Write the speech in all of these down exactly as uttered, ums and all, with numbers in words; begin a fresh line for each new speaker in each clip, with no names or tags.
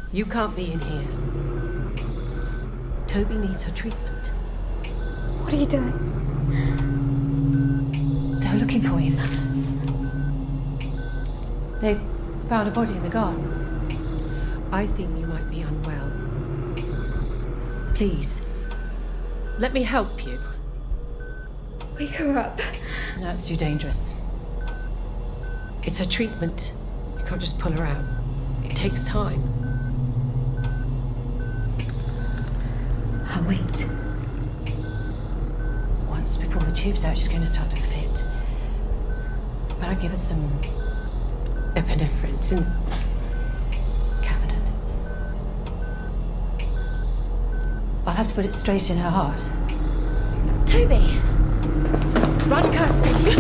You can't be in here. Toby needs her treatment.
What are you doing?
They're looking for you. They found a body in the garden.
I think you might be unwell. Please, let me help you.
Wake her up.
That's too dangerous.
It's her treatment. You can't just pull her out. It takes time.
I'll wait.
Once we pull the tubes out, she's going to start to fit. But I'll give her some
Epinephrine. It's in
cabinet. I'll have to put it straight in her heart.
Toby!
Run, Kirsty!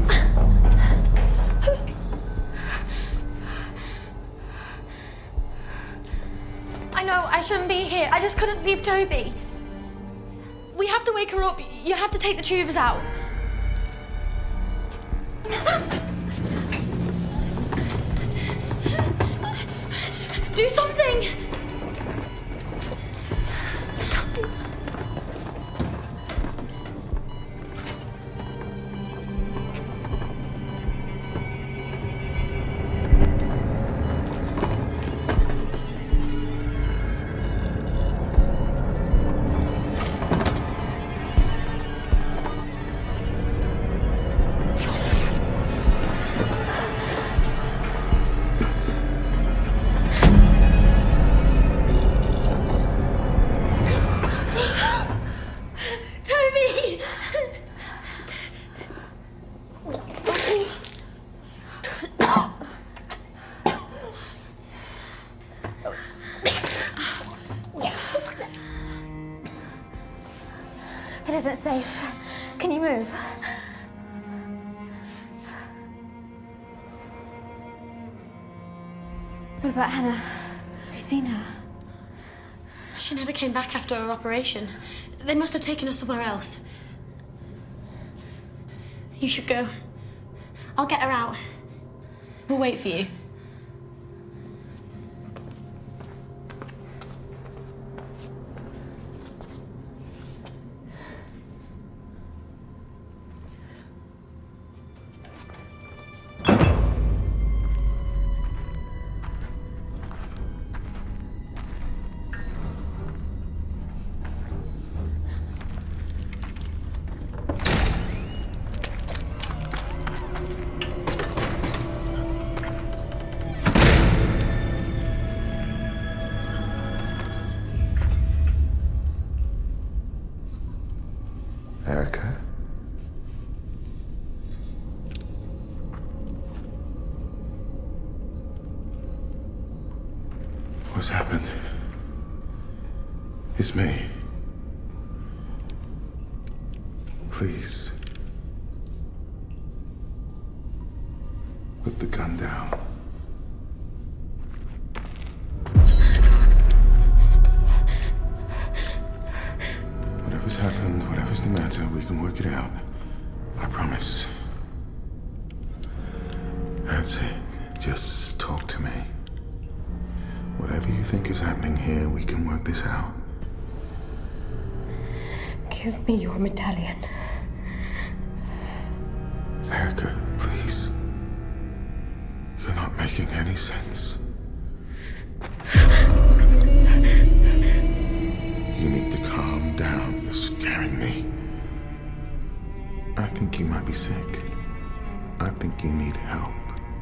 I know, I shouldn't be here. I just couldn't leave Toby. We have to wake her up. You have to take the tubes out. Do something! It isn't safe. Can you move? What about Hannah? Have you seen her?
She never came back after her operation. They must have taken her somewhere else. You should go. I'll get her out. We'll wait for you.
Erica? What's happened? It's me. Please. Put the gun down. Whatever's happened, whatever's the matter, we can work it out. I promise. That's it. Just talk to me. Whatever you think is happening here, we can work this out.
Give me your medallion.
Erica, please. You're not making any sense. You need to calm down. You're scaring me. I think you might be sick. I think you need help.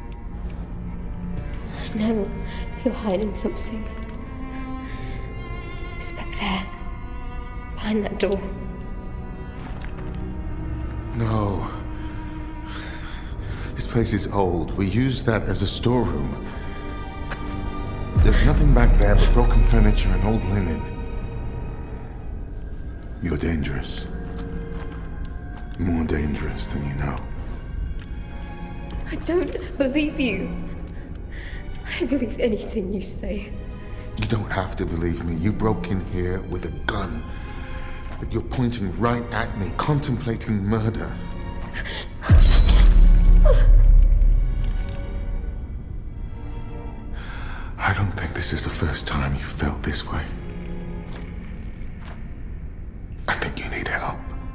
I know you're hiding something. It's back there. Behind that door.
No. This place is old. We use that as a storeroom. There's nothing back there but broken furniture and old linen. You're dangerous. More dangerous than you know.
I don't believe you. I believe anything you say.
You don't have to believe me. You broke in here with a gun. But you're pointing right at me, contemplating murder. I don't think this is the first time you felt this way. I think you need help.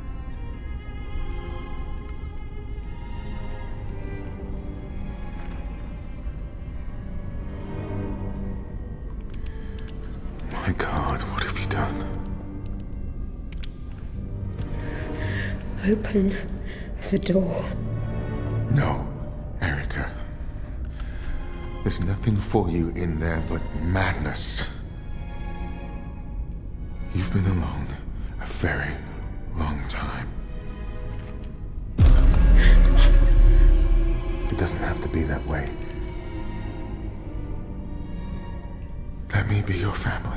My God, what have you done?
Open the door.
No, Erica. There's nothing for you in there but madness. You've been alone a very long time. It doesn't have to be that way. Let me be your family.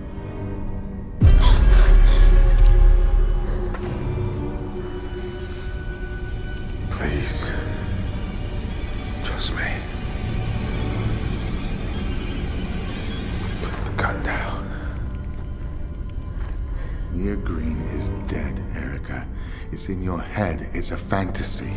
Please. Trust me. Put the gun down. Mia Green is dead, Erica. It's in your head. It's a fantasy.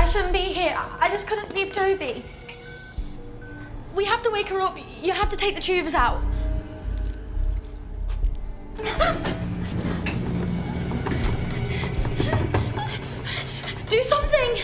shouldn't be here. I just couldn't leave Toby. We have to wake her up. You have to take the tubes out. Do something!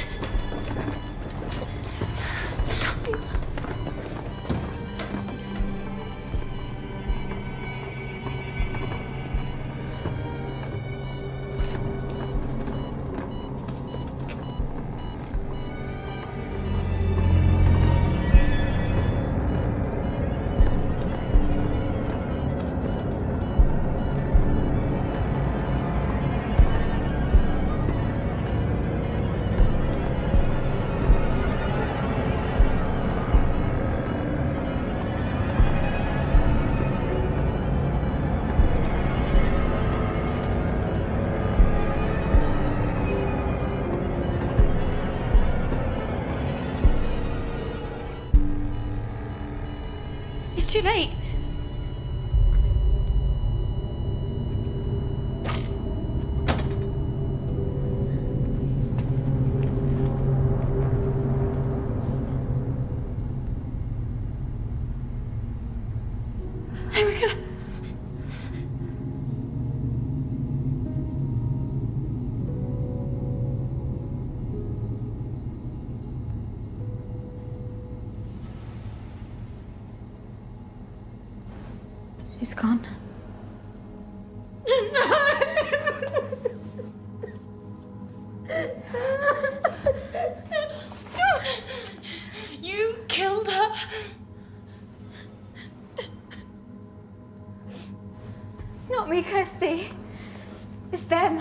It's too late. Erica.
She's gone.
You killed her.
It's not me, Kirsty. It's them.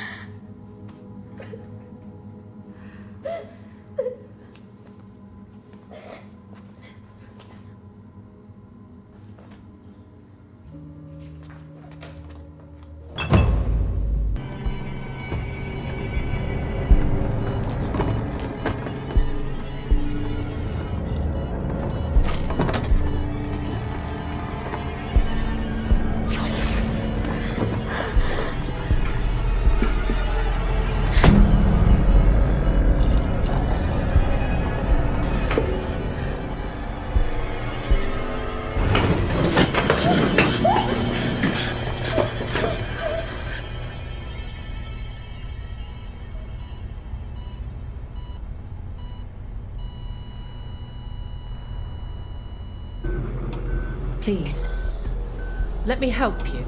Please, let me help you.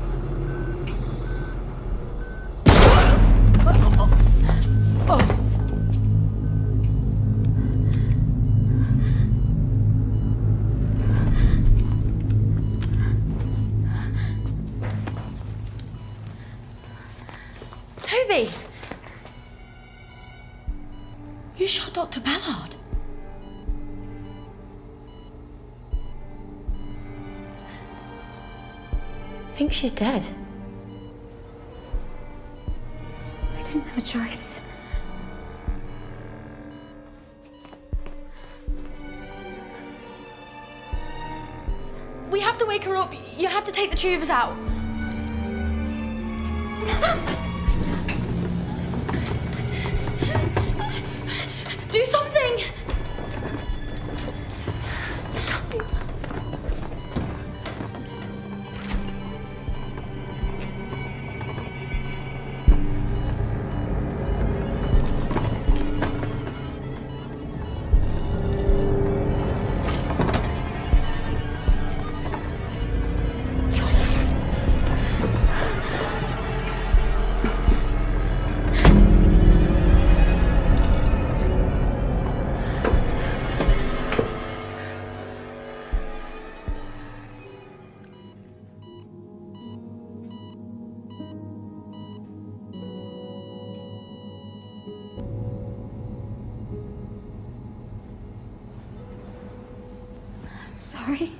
Oh.
Toby! You shot Doctor Ballard.
I think she's dead.
I didn't have a choice.
We have to wake her up. You have to take the tubes out. Do something!
Sorry.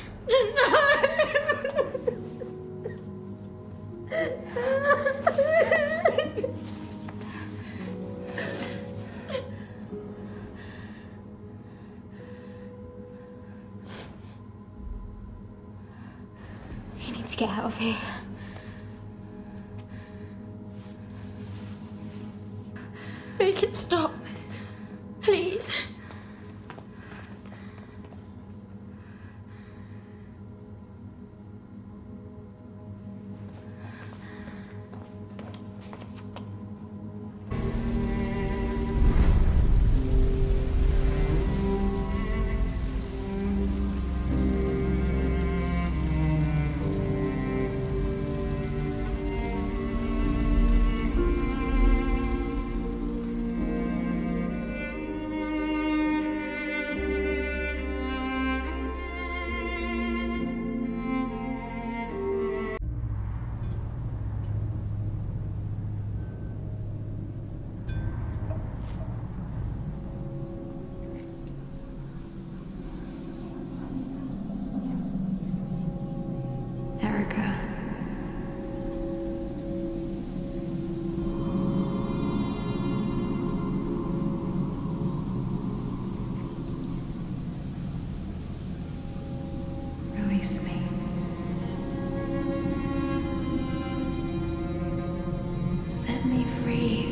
You need to get out of here.
Make it stop. Please.
Erica. Release me. Set me free.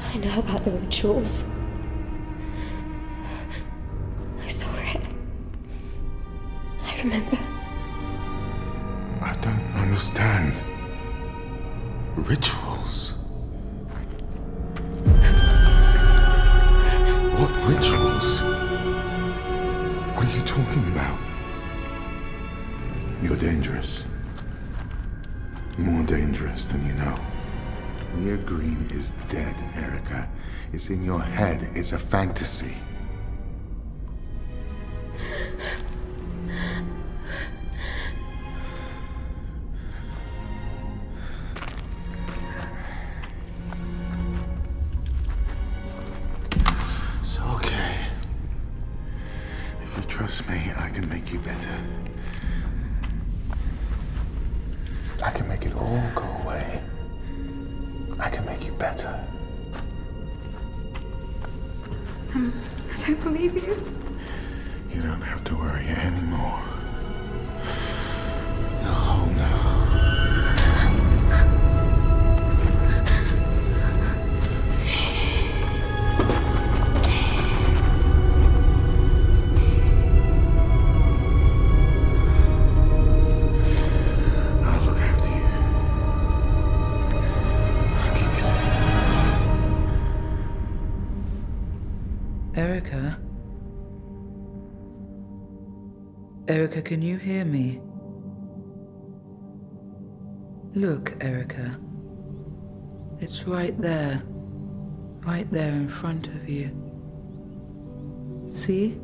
I know about the rituals. I saw it. I remember.
I don't understand. Rituals? What rituals? What are you talking about? You're dangerous. More dangerous than you know. Mia Green is dead, Erica. It's in your head. It's a fantasy. It's okay. If you trust me, I can make you better. I can make it all go away. I can make you better.
Um, I don't believe you.
You don't have to worry anymore. You're home now. I'll look after you. I'll keep you safe.
Erica? Erica, can you hear me? Look, Erica. It's right there. Right there in front of you. See?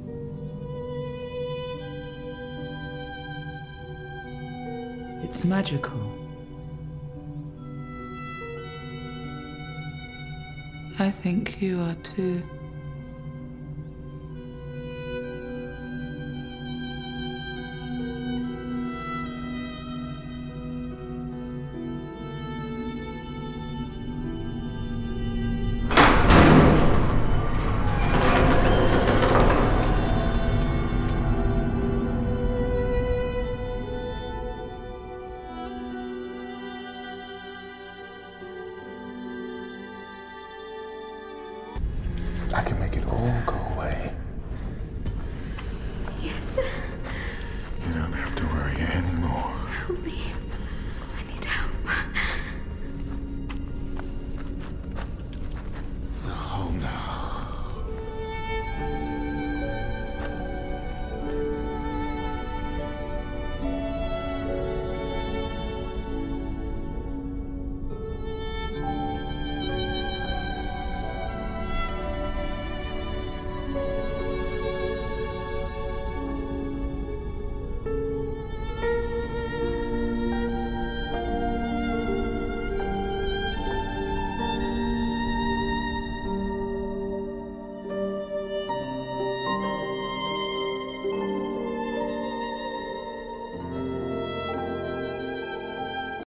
It's magical. I think you are too.
I can make it all go away.
Yes.
You don't have to worry anymore.
Help me.